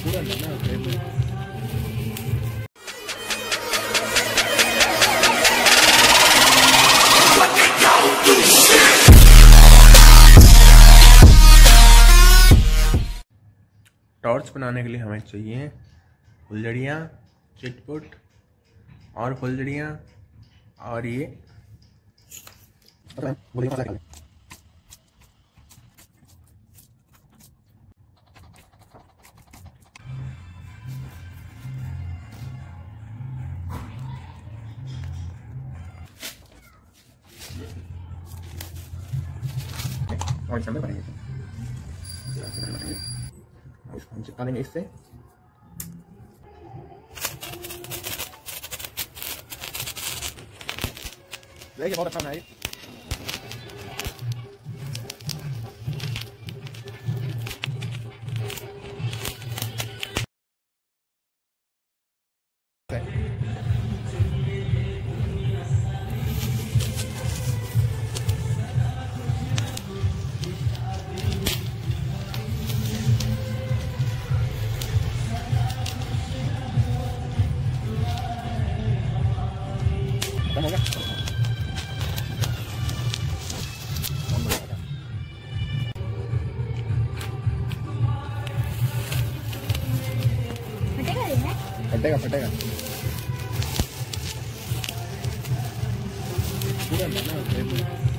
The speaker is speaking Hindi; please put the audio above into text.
पूरा लेना टॉर्च बनाने के लिए हमें चाहिए फुलझड़ियाँ, चिटपुट और फुलझड़ियाँ और ये और इसमें बनेंगे इसको हम चिपका देंगे इससे। देखिए बहुत अच्छा है ये। हो गया फटेगा फटेगा पूरा लेना